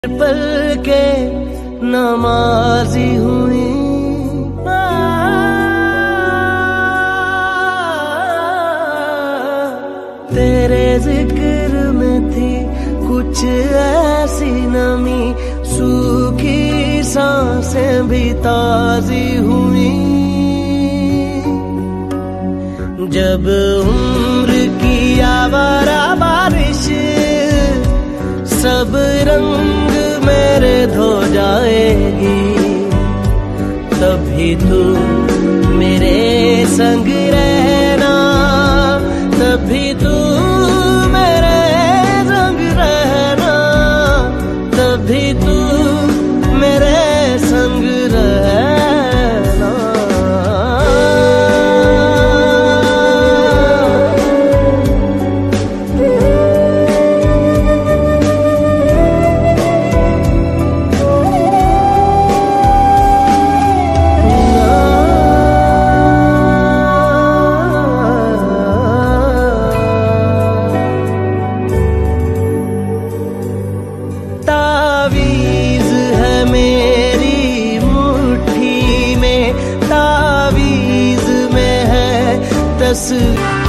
पल के नमाजी हुई, तेरे जिक्र में थी कुछ ऐसी नमी, सूखी सांसें भी ताजी हुई। जब उम्र की आवारा बारिश सब रंग मेरे धो जाएगी, तभी तू मेरे संग रहना, तभी तू मेरे संग रहना, तभी तू मेरे संग रहना। तावीज़ है मेरी मुट्ठी में, तावीज़ में है तस्वीर।